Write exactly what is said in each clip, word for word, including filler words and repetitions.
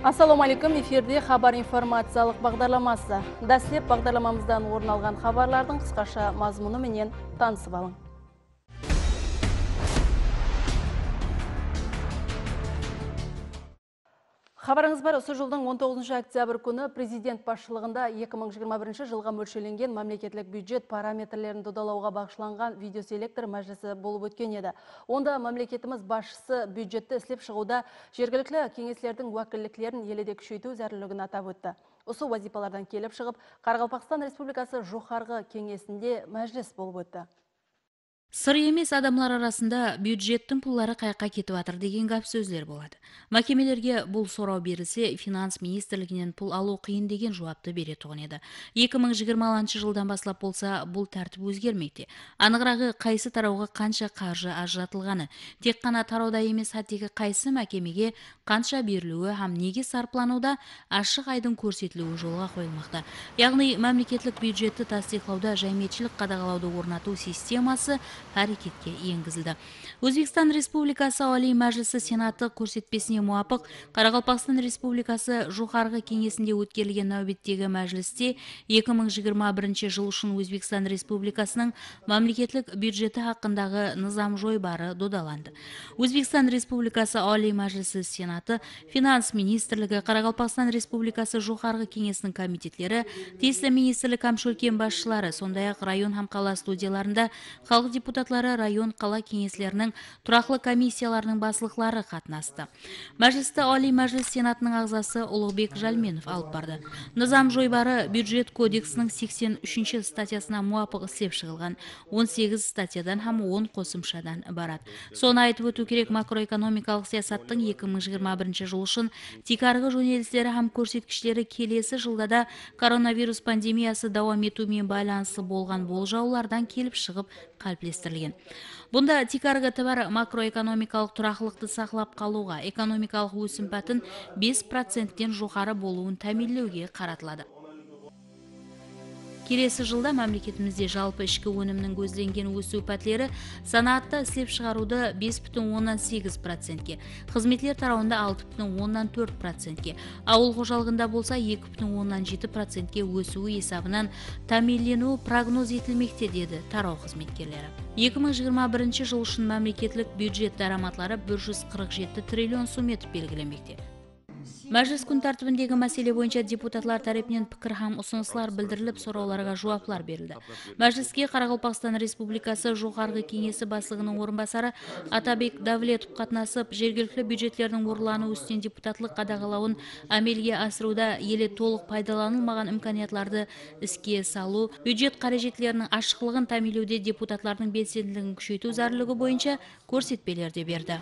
Ассаламу алейкум, эфирде хабар информациялық бағдарламасы. Дәслеп бағдарламамыздан орын алған хабарлардың қысқаша мазмұны менен танысып алың. Хабарыңыз бар, осы жылдың он тоғызыншы октябрь күні президент басшылығында екі мың жиырма бірінші жылға мөлшерленген мемлекеттік бюджет параметрлерін додалауға бағышланған видеоселектор мәжілісі болып өткен еді. Онда мемлекетіміз басшысы бюджетті іслеп шығуда жергілікті кеңеслердің уәкілдіктерін еледе күшейту зәрлілігін атап өтті. Осы вазипалардан келіп шығып, Қарақалпақстан Республикасы жоғарғы кеңесінде мәжіліс болып өтті. Сыр емес адамлар арасында бюджеттің пуллары қайыққа кетіп атыр деген гәп сөздер болады. Мекемелерге бұл сұрау берілсе, финанс министрлігінен пул алу қиын деген жауапты беретұғын еді. екі мың жиырмасыншы жылдан баслап болса, бұл тәртіп өзгермейді. Анығырағы қайсы тарауға қанша қаржы ажыратылғаны, тек қана тарауда емес, әттегі қайсы мекемеге қанша берілуі һәм неге сарплануда ашық айдың көрсетілуі жолға қойылмақта. Яғни мемлекеттік бюджетті тасдиқлауда жайметшілік қадағалауды орнату системасы әрекетке енгізілді. Өзбекстан Республикасы Олий Мәжілісі Сенаты көрсетпесіне муапық, Қарақалпақстан Республикасы жоғарғы кеңесінде өткерілген нәубеттегі мәжілісте екі мың жиырма бірінші жыл үшін Өзбекстан Республикасының мемлекеттік бюджеті хақындағы низам жойбары додаланды. Өзбекстан Республикасы Олий Мәжілісі Сенаты, Финанс министрлігі, Қарақалпақстан Республикасы жоғарғы кеңесінің комитетлері, тиісті министрлік һәм шөлкен басшылары, сондай-ақ район һәм қала студияларында халық депутатлары, район қала кеңеслерінің тұрақлы комиссияларының басшылықтары қатынасты. Мәжілісті Олий Мәжіліс Сенатының ағзасы Ұлықбек Жалменов алып барды. Низам жойбары бюджет кодексінің сексен үшінші статьясына муапық іслеп шығылған он сегіз статьядан һәм он қосымшадан барады. Соны айтып өту керек, макроэкономикалық саясаттың екі мың жиырма бірінші жыл үшін тикарғы жөнелістері һәм көрсеткіштері келесі жылда да коронавирус пандемиясы дауам етумен байланысты болған болжаулардан келіп шығып қалыптастырылған. Бұнда тикарғы товар макроэкономикалық тұрақлықты сақлап қалуға, экономикалық өсім пәтін бес проценттен жоғары болуын тәмінлеуге қаратылады. Келесі жылда мемлекетімізде жалпы ішкі өнімнің көзделген өсу пәтлері санатта іслеп шығаруды бес бүтін оннан сегіз процентке, қызметлер тарауында алты бүтін оннан төрт процентке, ауыл қожалығында болса екі бүтін оннан жеті процентке өсуі есабынан тәминленуі прогноз етілмекте, деді тарау қызметкерлері. екі мың жиырма бірінші жыл үшін мемлекеттік бюджет дараматлары бір жүз қырық жеті триллион сом етіп белгіленмекте. Мәжіліс күн тәртібіндегі мәселе бойынша депутатлар тарапынан пікір һәм ұсыныстар білдіріліп, сұрауларға жауаплар берілді. Мәжіліске Қарақалпақстан Республикасы жоғарғы кеңесі басшылығының орынбасары Атабек Давлетов қатынасып, жергілікті бюджеттердің орындану үстінен депутатлық қадағалауын әмелге асыруда еле толық пайдаланылмаған имканиятларды іске салу, бюджет қаражаттарының ашықтығын тәмінлеуде депутатлардың белсенділігін күшейту зарлығы бойынша көрсетпелер де берді.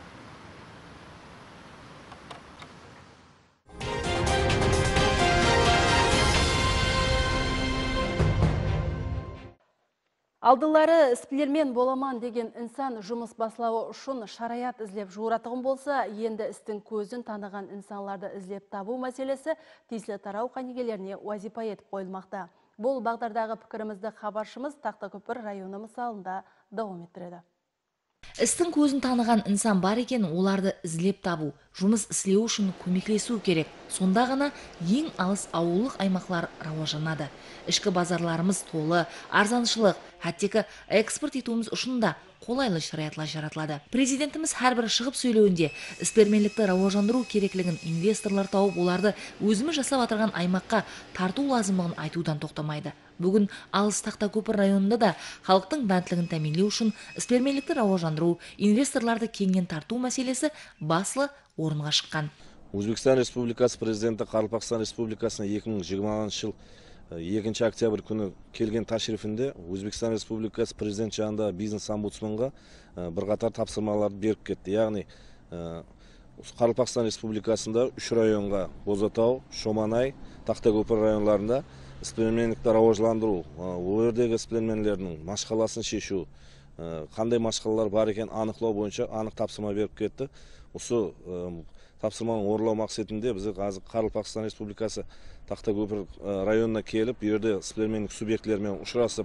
Алдылары іспілермен боламан деген инсан жұмыс баслауы үшін шараят ізлеп жуыратығын болса, енді істің көзін таныған инсанларды ізлеп табу мәселесі тиісті тарау қанегелеріне уазипа етіп қойылмақта. Бұл бағдардағы пікірімізді хабаршымыз Тақтакөпір районы мысалында дауам еттіреді. Істің көзін таныған инсан бар екен, оларды ізлеп табу, жұмыс істеу үшін көмектесу керек. Сонда ғана ең алыс ауылдық аймақлар рауажанады. Ішкі базарларымыз толы, арзаншылық, әттегі экспорт етуіміз үшін да қолайлы шараятлар жаратылады. Президентіміз әрбір шығып сөйлеуінде ісперменлікті рауажандыру керектігін инвесторлар тауып, оларды өзіміз жасап атырған аймаққа тарту лазымығын айтудан тоқтамайды. Бүгін алыс Тақтакөпір районында да халықтың бәнтлігін тәминлеу үшін ісперменлікті рауажандыру, инвесторларды кеңінен тарту мәселесі баслы орынға шыққан. Өзбекстан Республикасы президенті Қарақалпақстан Республикасына екі мың жиырмасыншы жыл екінші октябрь күні келген ташрифінде Өзбекстан Республикасы президент жанында бизнес-омбудсменға бірқатар тапсырмаларды беріп кетті. Яғни Қарақалпақстан Республикасында үш районға Бозатау, Шоманай, Тақтакөпір районларында ісперменлікті рауажландыру, ол жердегі ісперменлердің машқаласын шешу, қандай машқалар бар екен анықтау бойынша анық тапсырма беріп кетті. Осы тапсырманың орындау мақсатында біз Қарақалпақстан Республикасы Тақтакөпір районына келіп, жерде ісперменлік субъектілермен ұшырасып,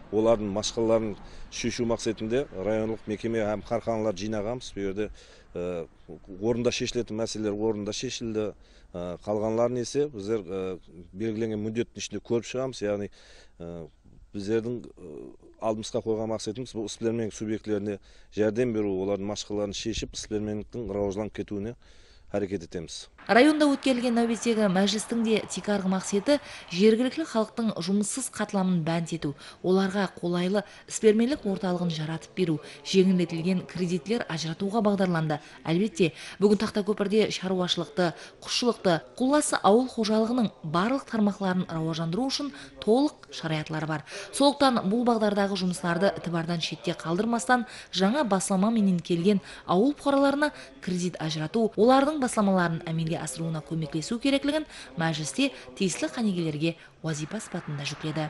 олардың машқаларын шешу мақсатында районлық мекеме һәм қарханалар жинағанбыз. Бұл жерде орында шешілетін мәселелер орында шешілді. Қалғанларын есе біздер белгіленген міндеттің ішінде көріп шығамыз. Яғни біздердің алдымызға қойған мақсатымыз бұл іскерлік субъектілеріне жәрдем беру, олардың машқаларын шешіп, іскерліктің рауажланып кетуіне әрекет етеміз. Районда өткерілген нәубеттегі мәжілістің де тикарғы мақсаты жергілікті халықтың жұмыссыз қатыламын бәнт ету, оларға қолайлы іспермелік орталығын жаратып беру, жеңілдетілген кредитлер ажыратуға бағдарланды. Әлбетте, бүгін Тақтакөпірде шаруашылықты, құсшылықты, құлласы ауыл қожалығының барлық тармақларын рауажандыру үшін толық шариғатлар бар. Сондықтан бұл бағдардағы жұмыстарды ітібардан шетте қалдырмастан жаңа басламаменен келген ауыл бұқараларына кредит ажырату, олардың басламаларын әмелге асыруына көмектесу керектігін мәжілісте тиісті қанегелерге уазипа сипатында жүктеді.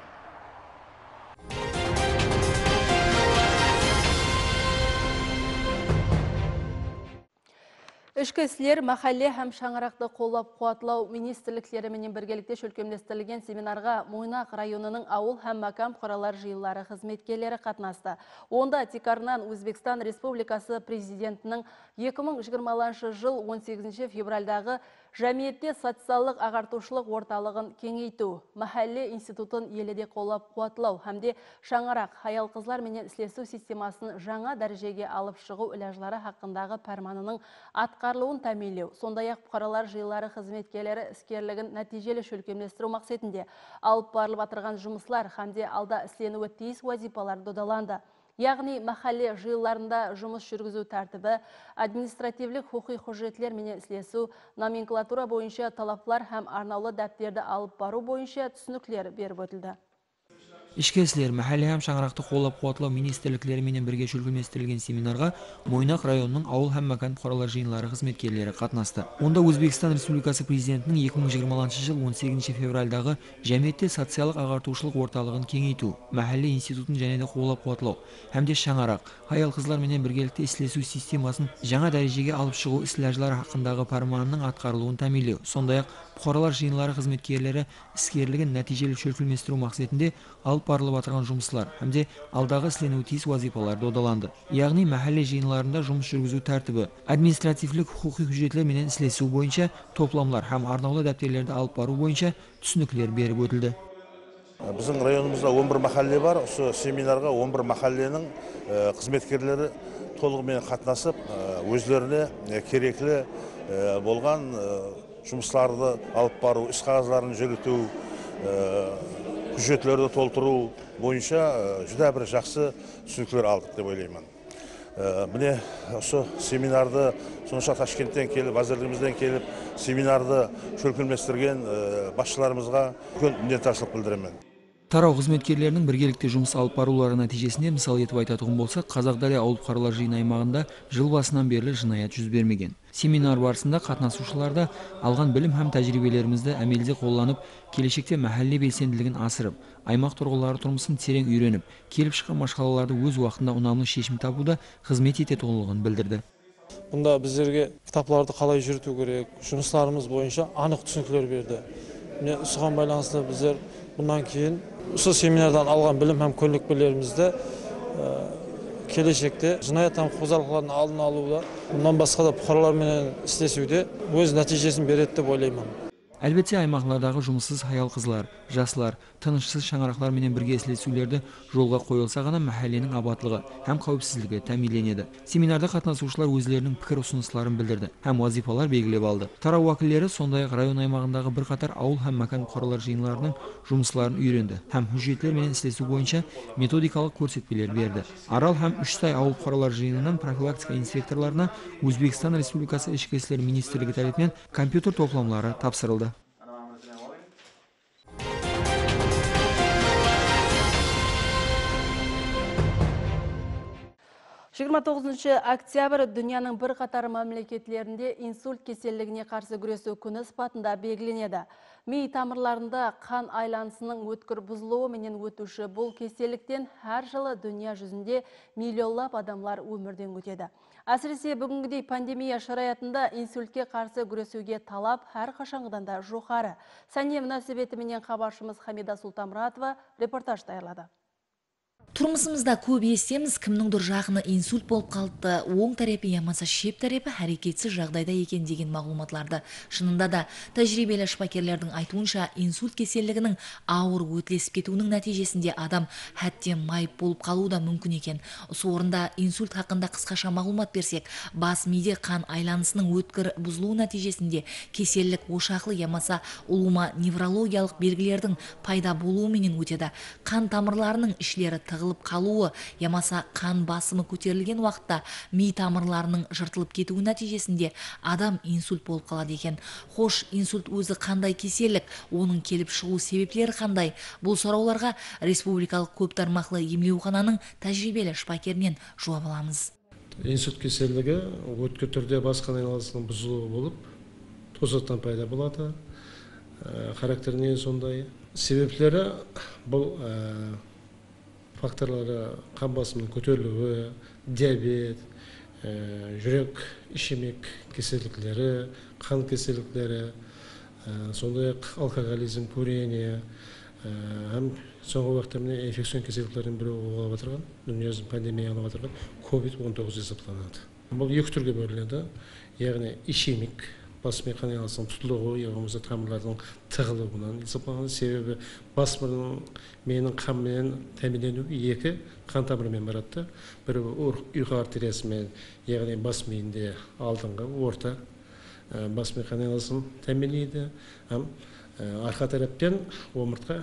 Ішкі істер, махалле һәм шаңырақты қоллап қуатлау министрліктері менен біргелікте шөлкемлестірілген семинарға Мойнақ районының ауыл һәм макам құралар жиылары қызметкерлері қатынасты. Онда тикарынан Өзбекстан Республикасы президентінің екі мың жиырмасыншы жыл он сегізінші февральдағы Жәмиетте социалдық ағартушылық орталығын кеңейту, махалле институтын еледе қолап қуатлау, һәмде шаңырақ, аял қызлар менен іслесу системасын жаңа дәрежеге алып шығу үләжлары хақындағы пәрманының атқарылуын тәмейлеу, сондай-ақ бұқаралар жиылары қызметкерлері іскерлігін нәтижелі шөлкемлестіру мақсатында алып барылып атырған жұмыслар һәмде алда ісленуі тиіс уазипалар додаланды. Яғни махалле жиыларында жұмыс жүргізу тәртібі, административлік хұқи құжетлер менен іслесу, номенклатура бойынша талаплар һәм арнаулы дәптерді алып бару бойынша түсініктер беріп өтілді. Ішкі істер, мәхәлле һәм шаңырақты қолап қуатлау министрліктері менен бірге шөлкемлестірілген семинарға Мойнақ районының ауыл һәм макан бұқаралар жиынлары қызметкерлері қатынасты. Онда Өзбекстан Республикасы президентінің екі мың жиырмасыншы жыл он сегізінші февральдағы Жәмиетте социалдық ағартушылық орталығын кеңейту, мәхәлле институтын және де қолап қуатлау, һәмде шаңырақ, аял қызлар менен біргелікте іслесу системасын жаңа дәрежеге алып шығу іс-ләжлары хақындағы парманның атқарылуын тәмейлеу, сондай-ақ бұқаралар жиынлары қызметкерлері іскерлігін нәтижелі шөлкемлестіру мақсатында алып барылып атырған жұмыслар һәмде алдағы ісленуі тиіс уазипалар додаланды. Яғни мәхәлле жиынларында жұмыс жүргізу тәртібі, административлік хұқи құжетлер менен іслесу бойынша топламлар һәм арнаулы дәптерлерді алып бару бойынша түсініктер беріп өтілді. Біздің районымызда он бір махалле бар. Осы семинарға он бір махалленің қызметкерлері толығымен қатынасып, өздеріне керекті болған жұмыстарды алып бару, іс қағаздарын жүргізу, құжетлерді толтыру бойынша жүдә бір жақсы түсініктер алдық деп ойлаймын. Міне осы семинарды сонша Ташкенттен келіп, әзірлігімізден келіп, семинарды шөлкемлестірген басшыларымызға үлкен minnettarchilik білдіремін. Тарау қызметкерлерінің біргелікте жұмыс алып барулары нәтижесінде мысал етіп айтатұғын болса, Қазақ-Дария ауыл бұқаралар жиын аймағында жыл басынан бері жинаят жүз бермеген. Семинар барысында қатынасушыларда алған білім һәм тәжірибелерімізді әмелде қолданып, келешекте мәхәлле белсенділігін асырып, аймақ тұрғылары тұрмысын терең үйреніп, келіп шыққан машқалаларды өз уақытында ұнамлы шешім табуда қызмет ететұғылығын білдірді. Бұнда біздерге кітапларды қалай жүрту керек, жұмыстарымыз бойынша анық түсініктер берді. Міне соған байланысты біздер бұнан кейін осы семинардан алған білім һәм көнекпелерімізді келешекте жинаят һәм қозғалықтардың алдын алуда, бұнан басқа да бұқаралармен істесуде өз нәтижесін береді деп ойлаймын. Әлбетте аймақлардағы жұмыссыз аял қызлар, жаслар, тынышсыз шаңырақлар менен бірге іслесулерді жолға қойылса ғана мәхәлленің абатлығы һәм қауіпсіздігі тәминленеді. Семинарда қатынасушылар өзлерінің пікір ұсыныстарын білдірді һәм вазифалар белгілеп алды. Тарау уәкілдері сондай-ақ район аймағындағы бірқатар ауыл һәм макан бұқаралар жиынларының жұмысларын үйренді һәм хұжетлер менен іслесу бойынша методикалық көрсетпелер берді. Арал һәм Үштай ауыл бұқаралар жиынынан профилактика инспекторларына Өзбекстан Республикасы ішкі істер министрлігі тарапынан компьютер топламлары тапсырылды. жиырма тоғызыншы октябрь дүнияның бір қатар мемлекетлерінде инсульт кеселігіне қарсы күресу күні сыпатында белгіленеді. Ми тамырларында қан айланысының өткір бұзылуы менен өтуші бұл кеселіктен әр жылы дүния жүзінде миллионлап адамлар өмірден өтеді. Әсіресе бүгінгідей пандемия шараятында инсультке қарсы күресуге талап әр қашанғыдан да жоғары. Сәне мұнасебеті менен хабаршымыз Хамида Султамұратова репортаж даярлады. Тұрмысымызда көп естеміз, кімніңдір жақыны инсульт болып қалыпты, оң тарапы ямаса шеп тарапы әрекетсіз жағдайда екен деген мағлұматларды. Шынында да тәжірибелі шпакерлердің айтуынша инсульт кеселігінің ауыр өтлесіп кетуінің нәтижесінде адам әттен майып болып қалуы да мүмкін екен. Осы орында инсульт хақында қысқаша мағлұмат берсек, бас миде қан айланысының өткір бұзылуы нәтижесінде кеселік ошақлы ямаса улума неврологиялық белгілердің пайда болуыменен өтеді. Қан тамырларының ішлері тығылып қалуы, ямаса қан басымы көтерілген уақытта ми тамырларының жыртылып кетуі нәтижесінде адам инсульт болып қалады екен. Хош, инсульт өзі қандай кеселік, оның келіп шығу себептері қандай? Бұл сұрауларға республикалық көп тармақлы емдеухананың тәжірибелі шпакерінен жауап аламыз. Инсульт кеселігі өткір түрде бас қан айналасының бұзылуы болып, тозықтан пайда болады. Характеріне сондай. Себеплері бұл факторлары қан басымының көтерілуі, диабет, жүрек ишемик кеселіктері, қан кеселіктері, сондай-ақ алкоголизм, курение, һәм соңғы уақытта міне инфекцион кеселіктердің бірі болып отырған, дүниежүзілік пандемия алып отырған ковид он тоғыз есептелінеді. Бұл екі түрге бөлінеді, яғни ишемик, бас ми қан айналасының тұтылуы, яғни тамырлардың тығылуынан есептелінеді. Себебі бас миының қанмен тәмінленуі екі қан тамырымен барады. Бірі ұйқы артериясымен, яғни бас миінде алдыңғы орта бас ми қан айналасын тәмінлейді. Арқа тараптан омыртқа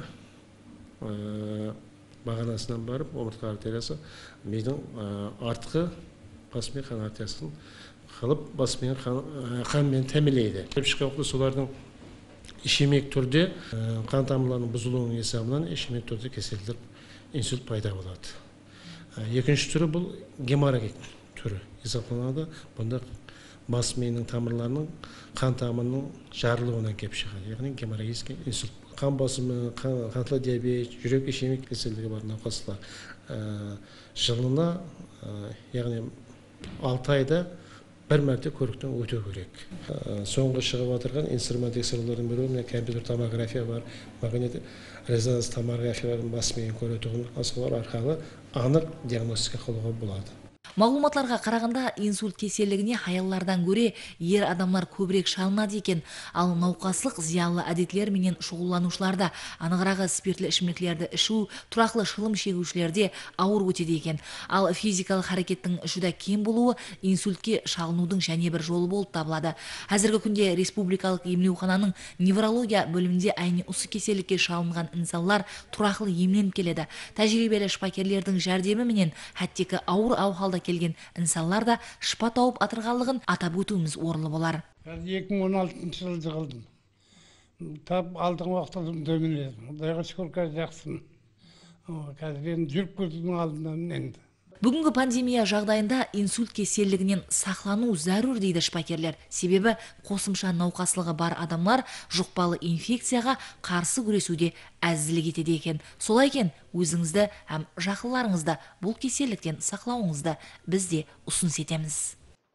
бағанасынан барып, омыртқа артериясы мидың артқы бас ми қан артериясын қылып, бас ми қанмен тәмінлейді. Солардың ишемик түрде қан тамырларының бұзылуының есебінен ишемик түрде кеселдік инсульт пайда болады. Екінші түрі бұл геморрагик түрі есептелінеді. Бұнда бас миының тамырларының қан тамырының жарылуынан келіп шығады, яғни геморрагический инсульт. Қан басымы, қантлы диабет, жүрек ишемик кеселдігі бар науқастар жылына, яғни алты айда бір мәрте көріктен өту керек. Соңғы шығып отырған инструмент тексерулердің бірі, міне компьютер томография бар, магнит резонанс томография бар, бас миын көретұғын асылар арқылы анық диагностика қылуға болады. Мағлұматларға қарағанда инсульт кеселігіне аяллардан көре ер адамлар көбірек шалынады екен, ал науқаслық зиялы әдетлер менен шұғылланушыларда, анығырағы спиртлі ішімдіктерді ішу, тұрақлы шылым шегушілерде ауыр өтеді екен. Ал физикалық харекеттің жүда кем болуы инсультке шалынудың және бір жолы болып табылады. Әзіргі күнде республикалық емдеухананың неврология бөлімінде айны осы кеселікке шалынған инсанлар тұрақлы емленіп келеді. Тәжірибелі шпакерлердің жәрдемі менен әттекі ауыр аухалда келген инсанлар да шыпа тауып атырғанлығын атап өтуіміз орынлы болар. екі мың он алтыншы жылы жығылдым. Тап алдыңғы уақытта дөмін едім. Құдайға шүкір қазір жақсымын. Қазір енді жүріп көзімнің алдынан енді. Бүгінгі пандемия жағдайында инсульт кеселігінен сақлану зәрур дейді шпакерлер. Себебі қосымша науқаслығы бар адамлар жұқпалы инфекцияға қарсы күресуде әзірлік етеді екен. Солай екен, өзіңізді һәм жақындарыңызды бұл кеселіктен сақлауыңызды біз де ұсыныс етеміз.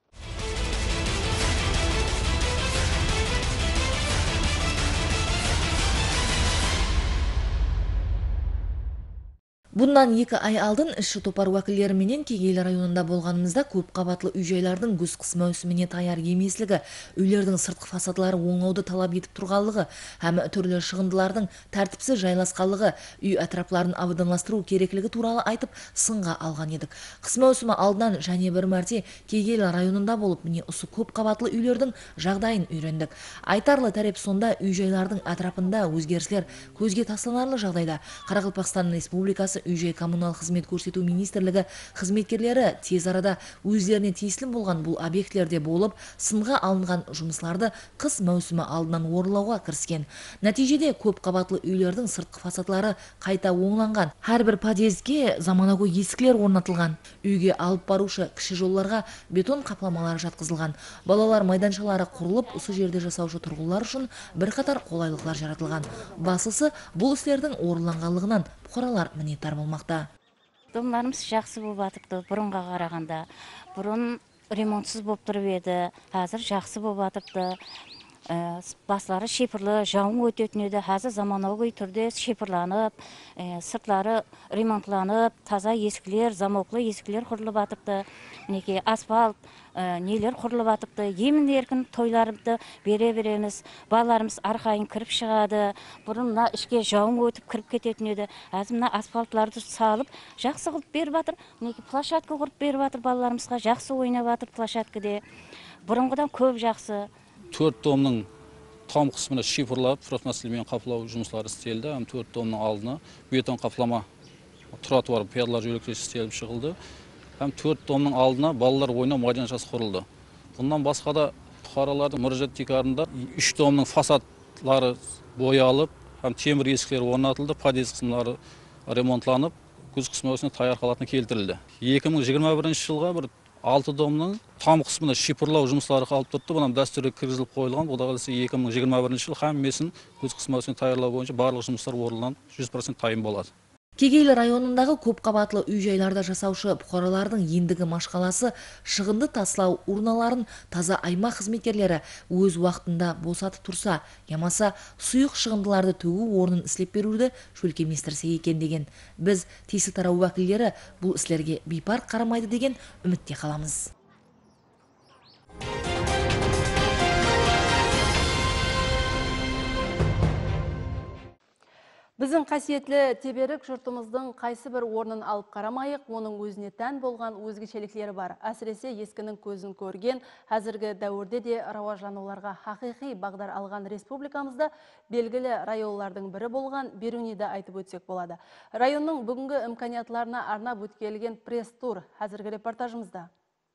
Бұндан екі ай алдын іші топар уәкілдері менен Кегейлі районында болғанымызда көп қабатлы үй-жайлардың күз қыс маусыміне таяр емеслігі, үйлердің сыртқы фасадалары оңауды талап етіп тұрғанлығы, һәм түрлі шығындылардың тәртіпсіз жайласқанлығы, үй атрапларын абаданластыру керектігі туралы айтып сынға алған едік. Қыс маусымы алдынан және бір мәрте Кегейлі районында болып, міне осы көп қабатлы үйлердің жағдайын үйрендік. Айтарлы тәреп сонда үй-жайлардың атрапында өзгеріслер көзге тасланарлы жағдайда Қарақалпақстан Республикасы үй-жай коммунал қызмет көрсету министрлігі қызметкерлері тез арада өздеріне тиесілі болған бұл объектілерде болып, сынға алынған жұмысларды қыс маусымы алдынан орылауға кіріскен. Нәтижеде көп қабатлы үйлердің сыртқы фасадлары қайта оңланған. Әрбір подъездге заманауи есіктер орнатылған. Үйге алып барушы кіші жолларға бетон қапламалары жатқызылған. Балалар майданшалары құрылып, осы жерде жасаушы тұрғылар үшін бірқатар қолайлықлар жаратылған. Басысы бұл істердің орынланғанлығынан бұқаралар мінеттар болмақта. Домларымыз жақсы болып атыпты бұрынға қарағанда. Бұрын ремонтсыз болып тұрып еді, қазір жақсы болып атыпты. Баслары шепірлі, жауын өтетін еді. Қазір заманауи түрде шепірланып, сыртлары ремонтланып, таза ескілер, замоклы ескілер құрылып атыпты. Мінекей асфальт, нелер құрылып атыпты. Емін еркін тойларымды бере береміз. Балаларымыз арқайын кіріп шығады. Бұрын мына ішке жауын өтіп кіріп кететін еді. Әзір мына асфальтларды салып, жақсы қылып беріп атыр. Мінекей площадка құрып беріп атыр балаларымызға. Жақсы ойнап атыр площадкаде. Бұрынғыдан көп жақсы. Төрт домның там қысмына шифрлап, профнастылмен қаплау жұмыслары істелді. Төрт домның алдына бетон қаплама тротуар пиялар жөлектер істеліп шығылды. Төрт домның алдына балалар ойнау майданшасы құрылды. Бұндан басқа да бұқаралардың мұражат текарында үш домның фасадлары боялып, темір есіктері орнатылды, подъезд қысымдары ремонтланып, күз қыс маусымына таяр халатына келтірілді. екі мың жиырма бірінші жылға бір алты домның там қысмына шипырлау жұмыстары қалып тұрды. Бұнан дәстүрі кіргізіліп қойылған. Бұда екі мың жиырма бірінші жыл һәммесін күз қыс маусымына таярлау бойынша барлық жұмыстар орындалып жүз процент дайын болады. Кегейлі районындағы көп қабатлы үй-жайларда жасаушы бұқаралардың ендігі машқаласы шығынды таслау урналарын таза аймақ қызметкерлері өз уақытында босатып тұрса, ямаса сұйық шығындыларды төгу орнын істеп беруді шөлкеместірсе екен деген. Біз тиісті тарау уәкілдері бұл істерге бейпар қарамайды деген үмітте қаламыз. Біздің қасиетлі теберік жұртымыздың қайсы бір орнын алып қарамайық, оның өзіне тән болған өзгешеліктері бар. Әсіресе ескінің көзін көрген, әзіргі дәуірде де рауажануларға хақиқи бағдар алған республикамызда белгілі районлардың бірі болған Беруниді айтып өтсек болады. Районның бүгінгі имканиятларына арнап өткелген пресс-тур әзіргі репортажымызда.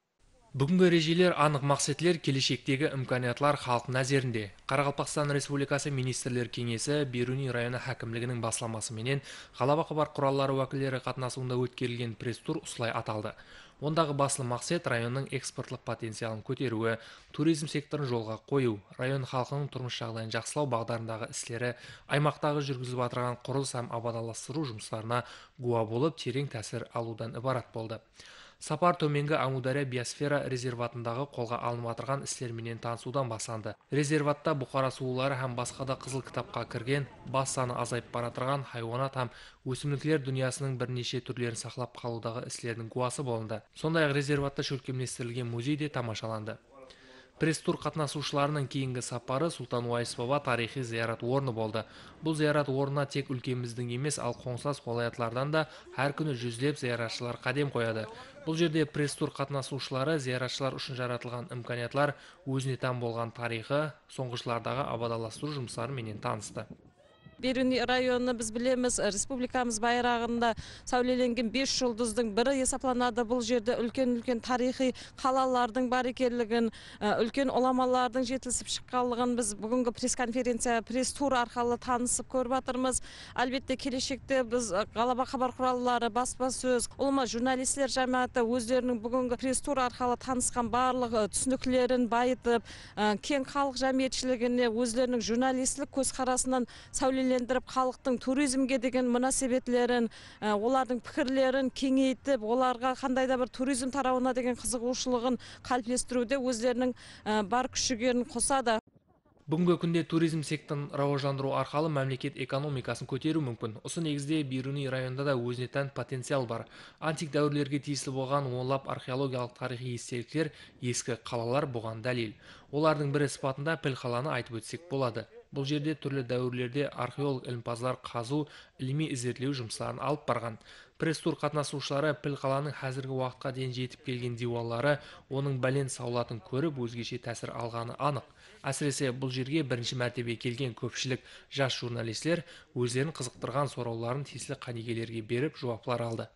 Бүгінгі режелер анық мақсетлер келешектегі имканиятлар халық назерінде. Қарақалпақстан Республикасы Министрлер Кеңесі Беруни районы хәкімлігінің басламасыменен ғалаба хабар құраллары уәкілдері қатынасуында өткерілген пресс-тур осылай аталды. Ондағы басты мақсат районның экспортлық потенциалын көтеруі, туризм секторын жолға қою, район халқының тұрмыс жағдайын жақсылау бағдарындағы істері, аймақтағы жүргізіліп отырған құрылыс һәм абаттандыру жұмыстарына гуа болып терең тәсір алудан ибарат болды. Сапар төменгі Амудария биосфера резерватындағы қолға алынып отырған істерменен танысудан басталды. Резерватта бұқара сулары һәм басқа да қызыл кітапқа кірген, бас саны азайып бара тұрған хайуанат һәм өсімдіктер дүниясының бірнеше түрлерін сақлап қалудағы істердің гуасы болынды. Сондай-ақ резерватта шөлкемлестірілген музей де тамашаланды. Пресс-тур қатынасушыларының кейінгі сапары Сұлтан Уайс Баба тарихи зиярат орны болды. Бұл зиярат орнына тек өлкеміздің емес, ал қоңсас уалаятлардан да әр күні жүздеп зияратшылар қадем қояды. Бұл жерде пресс-тур қатынасушылары зияратшылар үшін жаратылған имканиятлар, өзіне тән болған тарихы, соңғы жылдардағы абаттандыру жұмыстары менен танысты. Беруни районы біз білеміз, республикамыз байрағында сәулеленген бес жұлдыздың бірі есапланады. Бұл жерде үлкен-үлкен тарихи қалалардың бар екенлігін, үлкен оламалардың жетілісіп шыққанлығын біз бүгінгі пресс-конференция, пресс-тур арқылы танысып көріп жатырмыз. Әлбетте келешекте біз ғалаба хабар құраллары, баспасөз, ұлыма журналистер жамағаты өздерінің бүгінгі пресс-тур арқылы танысқан барлық түсініктілерін байытып, кең халық жамиетшілігіне өздерінің журналистік көзқарасынан сәулеленген лендіріп халықтың туризмге деген мұнасебетлерін, олардың пікірлерін кеңейтіп, оларға қандай да бір туризм тарауына деген қызығушылығын қалыптастыруде өздерінің бар күш-жігерін қосады. Бүгінгі күнде туризм секторын рауаждандыру арқылы мемлекет экономикасын көтеру мүмкін. Осы негізде Беруни районында да өзіне тән потенциал бар. Антик дәуірлерге тиесілі болған онлап археологиялық тарихи естеліктер, ескі қалалар бұған дәлел. Олардың бірі сипатында Піл қаланы айтып өтсек болады. Бұл жерде түрлі дәуірлерде археолог ілімпаздар қазу, ілми ізертлеу жұмыстарын алып барған. Пресс-тур қатынасушылары Піл қаланың қазіргі уақытқа дейін жетіп келген диуалары, оның бәлен саулатын көріп өзгеше тәсір алғаны анық. Әсіресе бұл жерге бірінші мәртебе келген көпшілік жас журналистер өздерін қызықтырған сұрауларын тиесілі қанегелерге беріп жауаплар алды.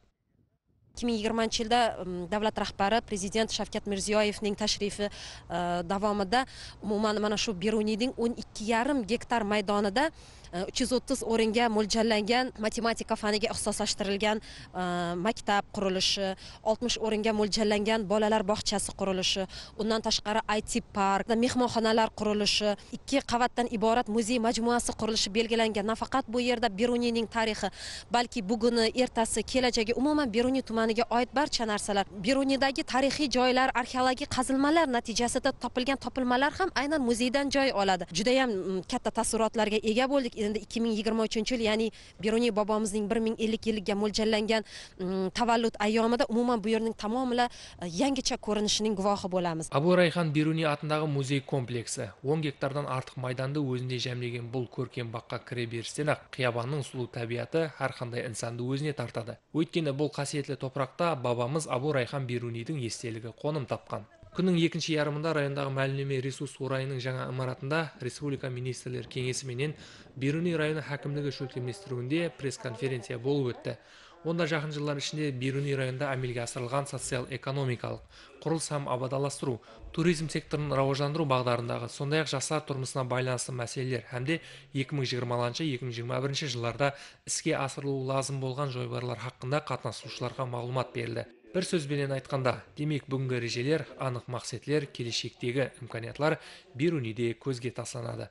екі мың жиырманыншы жылда давлат рахбары президент Шавкат Мирзиёевнің ташрифі давамында мана шу Берунийдің он екі жарым гектар майданында uch yuz o'ttiz o'ringa mo'ljallangan matematika faniga ixtisoslashtirilgan maktab qurilishi, oltmish o'ringa mo'ljallangan bolalar bog'chasi qurilishi, undan tashqari I T park, mehmonxonalar qurilishi, ikki qavatdan iborat muzey majmuasi qurilishi belgilangan. Nafaqat bu yerda Beruniyning tarixi, balki buguni, ertasi, kelajagi, umuman Beruniy tumaniga oid barcha narsalar, Beruniydagi tarixiy joylar, arxeologik qazilmalar natijasida topilgan topilmalar ham aynan muzeydan joy oladi. Juda ham katta taassurotlarga ega bo'ldik. Endi ikki ming yigirma uchinchi yil, ya'ni Beruniy bobomizning bir ming ellik yilligiga mo'ljallangan tavallud ayyomida umuman bu yerning tamomila yangicha ko'rinishining guvohi bo'lamiz. Abu Rayhan Beruniy atындағы muzey kompleksi o'n gektardan артық майданды өзінде жәмлеген бұл көркем баққа кіре берістен-ақ Қиябанның сұлу табиғаты har қандай insанды өзіне тартады. Өйткені бұл қасиетті топырақта бабамыз Абу Райхан Берунийдің естелігі қоным тапқан. Күннің екінші ярымында райондағы мәлімдеме ресурс орайының жаңа имаратында Республика министрлер кеңесі менен Беруней районы хакімдігі шөлтемлестіруінде пресс-конференция болып өтті. Онда жақын жылдар ішінде Беруней районында әмелге асырылған социал-экономикалық, құрылыс һәм абадаластыру, туризм секторын рауаждандыру бағдарындағы, сондай-ақ жастар тұрмысына байланысты мәселелер һәмде екі мың жиырмаланчы екі мың жиырма бірінші жылдарда іске асырылуы лазым болған жойбарлар хақында қатынасушыларға мағлұмат берілді. Бір сөзбенен айтқанда, демек бүгінгі ережелер, анық мақсатлар, келешектегі имканиятлар Берунейде көзге тасланады.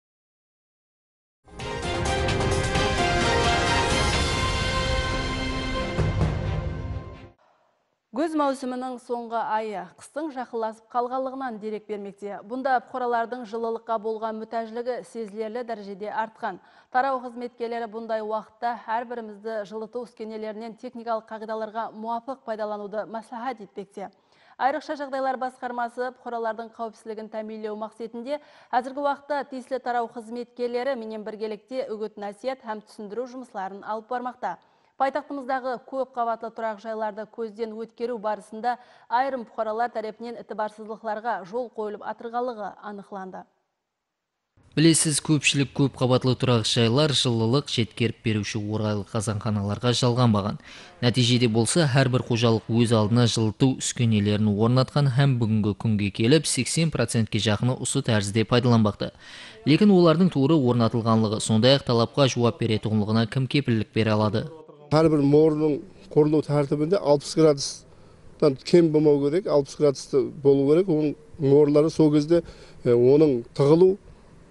Көз маусымының соңғы айы қыстың жақыласып қалғанлығынан дерек бермекте. Бұнда бұқаралардың жылылыққа болған мүтәжілігі сезілерлі дәрежеде артқан. Тарау қызметкерлері бұндай уақытта әрбірімізді жылыту үскенелерінен техникалық қағидаларға муафық пайдалануды мәслихат етпекте. Айрықша жағдайлар басқармасы бұқаралардың қауіпсіздігін тәминлеу мақсатында әзіргі уақытта тиісті тарау қызметкерлері менен біргелікте үгіт-насихат һәм түсіндіру жұмысларын алып бармақта. Пайтақтымыздағы көп қабатлы тұрақ жайларды көзден өткеру барысында айрым бұқаралар тарапынан ітібарсыздықтарға жол қойылып атырғалығы анықланды. Білесіз, көпшілік көп қабатлы тұрақ жайлар жылылық жеткеріп беруші орайлы қазанханаларға жалғанбаған. Нәтижеде болса, әрбір қожалық өз алдына жылыту үскенелерін орнатқан һәм бүгінгі күнге келіп сексен процентке жақыны осы тәрізде пайдаланбақты. Лекін олардың туыры орнатылғанлығы, сондай-ақ талапқа жауап беретінлігіне кім кепілдік бере алады? Әрбір морының құрылу тәртібінде алпыс градустан кем болмау керек, алпыс градусты болу керек. Оның морлары сол кезде оның тығылу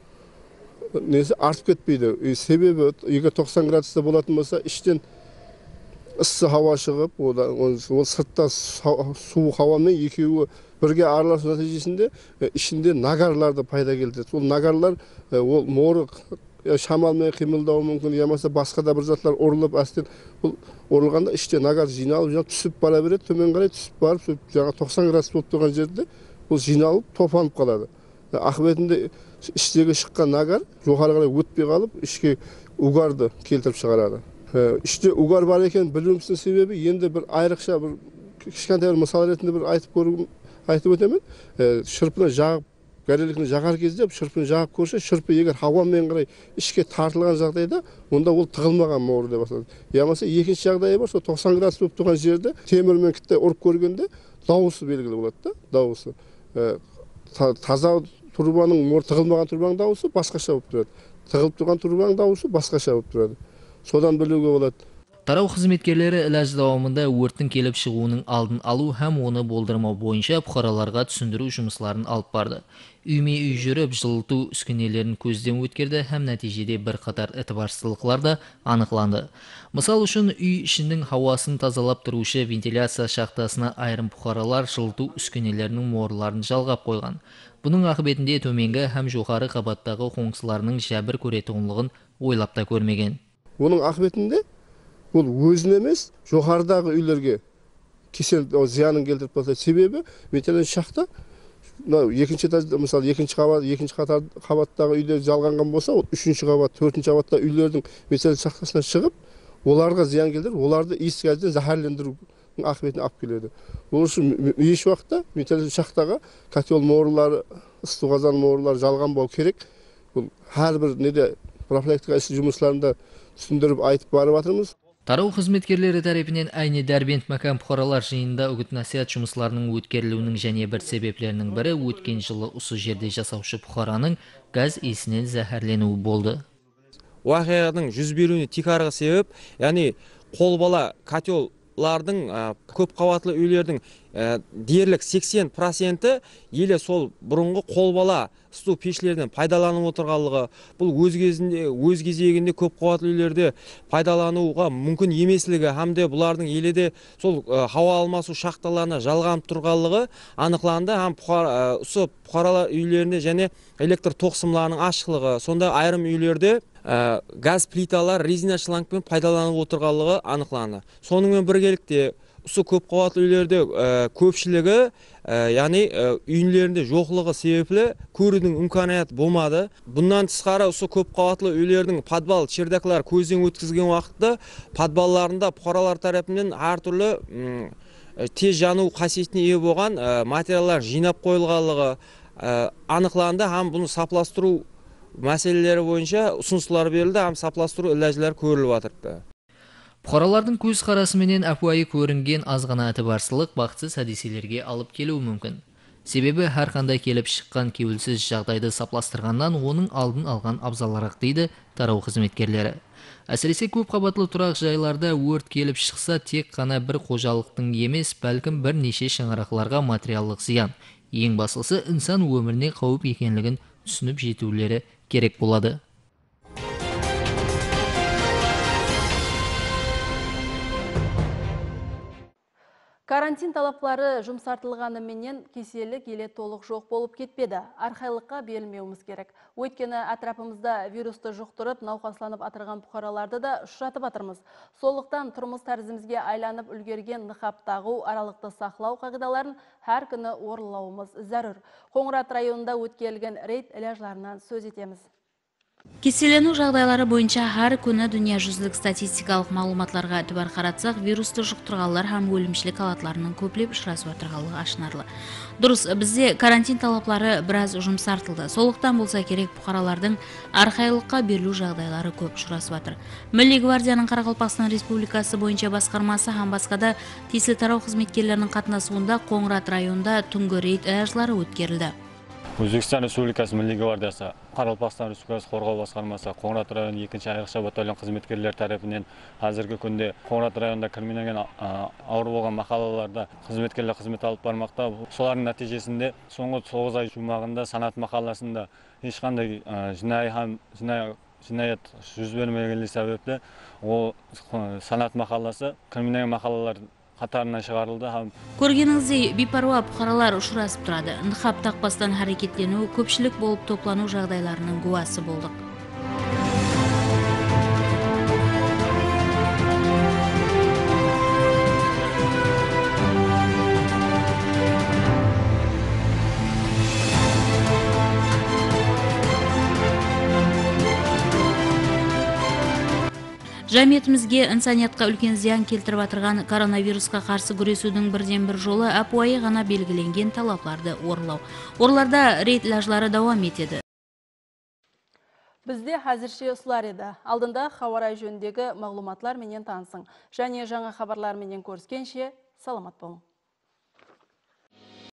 несі артып кетпейді. Себебі егер тоқсан градуста болатын болса, іштен ыссы хауа шығып, ол сыртта суық хауамен екеуі бірге араласу нәтижесінде ішінде нагарларды пайда келтіреді. Ол нагарлар ол моры шамалмен қимылдауы мүмкін, ямаса басқа да бір затлар орылып, әстен бұл орылғанда іште нагар жиналып, жиналып түсіп бара береді, төмен қарай түсіп барып, жаңа тоқсан градус болып тұрған жерде бұл жиналып, топанып қалады. Ақыбетінде іштегі шыққан нагар жоғары қарай өтпей қалып, ішке угарды келтіріп шығарады. Іште угар бар екен білуіміздің себебі енді бір айрықша бір кішкентай бір мысал ретінде бір айтып көргім айтып өтемін. Шырпыны жағып Гәрелікні жағар кезде шырпыны жағып көрсе, шырпы егер хауамен қарай ішке тартылған жағдайда, онда ол тығылмаған мор деп аталады. Ямаса екінші жағдайы бар, сол тоқсан градус болып тұрған жерде темірмен кітте ұрып көргенде дауысы белгілі болады да, дауысы. Таза турбаның мор тығылмаған турбаның дауысы басқаша болып тұрады. Тығылып тұрған турбаның дауысы басқаша болып тұрады. Содан білуге болады. Тарау қызметкерлері іләж дауамында өрттің келіп шығуының алдын алу һәм оны болдырмау бойынша бұқараларға түсіндіру жұмысларын алып барды. Үйме-үй жүріп, жылыту үскенелерін көзден өткерді һәм нәтижеде бір қатар ітібарсыздықтар да анықланды. Мысал үшін, үй ішінің хауасын тазалап тұрушы вентиляция шахтасына айрым бұқаралар жылыту үскенелерінің морларын жалғап қойған. Бұның ақыбетінде төменгі һәм жоғары қабаттағы қоңсыларының жәбір көретінлігін ойлап та көрмеген. Оның ақыбетінде ол өзін емес, жоғарыдағы үйлерге кесел зиянын келтіріп қалса, себебі вентиляция шахта екінші этажда, мысалы екінші қабат, екінші қабаттағы үйлер жалғанған болса, ол үшінші қабат, төртінші қабатта үйлердің вентиляция шахтасына шығып, оларға зиян келтіріп, оларды иіс газбен зәһәрлендірудің ақыбетін алып келеді. Ол үшін еш уақытта вентиляция шахтаға котел морлары, ыстық қазан морлары жалғанбау керек. Бұл әрбір неде профилактика жұмыстарында түсіндіріп айтып барып жатырмыз. Тарау қызметкерлері тарапынан әйне дәрбент мәкан бұқаралар жиында үгіт-насихат жұмысларының өткерілуінің және бір себеплерінің бірі өткен жылы осы жерде жасаушы бұқараның газ иісінен зәһәрленуі болды. уақиғаның жүз беруіне тикарғы себеп, яғни қолбала котеллардың, көп қабатлы үйлердің дерлік сексен проценті елі сол бұрынғы қолбала су пешлерден пайдаланып отырғанлығы, бұл өз кезінде, өз кезегінде көп қабатлы үйлерде пайдалануға мүмкін емеслігі, hamda бұлардың еледе сол хауа алмасу шахталарына жалғанып тұрғанлығы анықланды. Һәм осы бұқаралар үйлерінде және электр тоқсымларының ашықлығы, сонда айрым үйлерде газ плиталар резина шлангпен пайдаланып отырғанлығы анықланды. Сонымен біргелікте осы көп қабатлы үйлерде көпшілігі, яғни үйлерінде жоқлығы себеплі көрудің имканияты болмады. Бұндан тысқары осы көп қабатлы үйлердің подвал чердаклар көзден өткізген уақытта подвалларында бұқаралар тарапынан әртүрлі тез жану қасиетіне ие болған материалдар жинап қойылғанлығы анықланды. Һәм бұны сапластыру мәселелері бойынша ұсыныстар берілді, һәм сапластыру іләжілер көріліп жатырды. Бұқаралардың көз қарасыменен әпуайы көрінген азғана әтібарсылық бақытсыз хадиселерге алып келуі мүмкін. Себебі әр қандай келіп шыққан кеуілсіз жағдайды сапластырғаннан оның алдын алған абзалырақ дейді тарау қызметкерлері. Әсіресе көп қабатлы тұрақ жайларда өрт келіп шықса, тек қана бір қожалықтың емес, бәлкім бір неше шаңырақларға материалдық зиян. Ең басылысы инсан өміріне қауіп екенлігін түсініп жетулері керек болады. Карантин талаплары жұмсартылғанымен кеселік еле толық жоқ болып кетпеді. Арқайлыққа берілмеуіміз керек. Өйткені атрапымызда вирусты жұқтырып, науқасланып атырған бұқараларды да ұшыратып атырмыз. Солықтан тұрмыс тәрізімізге айланып үлгерген нықап тағу, аралықты сақлау қағидаларын әр күні орылауымыз зәрүр. Қоңырат районында өткелген рейд іләжларынан сөз етеміз. Кеселену жағдайлары бойынша әр күні дүниежүзілік статистикалық маалыматларға әтібар қаратсақ, вирусты жұқтырғандар һәм өлімшілік алатларының көплеп ұшырасып отырғанлығы ашынарлы. Дұрыс, бізде карантин талаплары біраз жұмсартылды. Солықтан болса керек, бұқаралардың арқайлыққа берілу жағдайлары көп ұшырасып жатыр. Милли гвардияның Қарақалпақстан Республикасы бойынша басқармасы һәм басқада тиісті тарау қызметкерлерінің қатынасуында Қоңырат районында түнгі рейд іләжлары өткерілді. Өзбекстан Республикасы Милли гвардиясы, Қарақалпақстан Республикасы қорғау басқармасы, Қоңырат районы екінші айрықша батальон қызметкерлер тарапынан қазіргі күнде Қоңырат районында кірминеген ауыр болған мақалаларда қызметкерлер қызмет алып бармақта. Солардың нәтижесінде соңғы тоғыз ай жұмағында Санат мақаласында ешқандай жинаят жүз бермегені себепті ол Санат мақаласы кірминеген мақалалар қатарына шығарылды. Көргеніңіздей бейпаруа бұқаралар ұшырасып тұрады. Нықап тақпастан әрекетлену, көпшілік болып топлану жағдайларының куәсі болдық. Жәмиетімізге инсаниятқа үлкен зиян келтіріп атырған коронавирусқа қарсы күресудің бірден бір жолы әпуайы ғана белгіленген талапларды орылау. Орларда рейд іләжлары давам етеді. Бізде әзірше ұсылар еді. Алдында хабарай жөніндегі мағлұматлар менен танысың. Және жаңа хабарлар менен көріскенше саламат болың.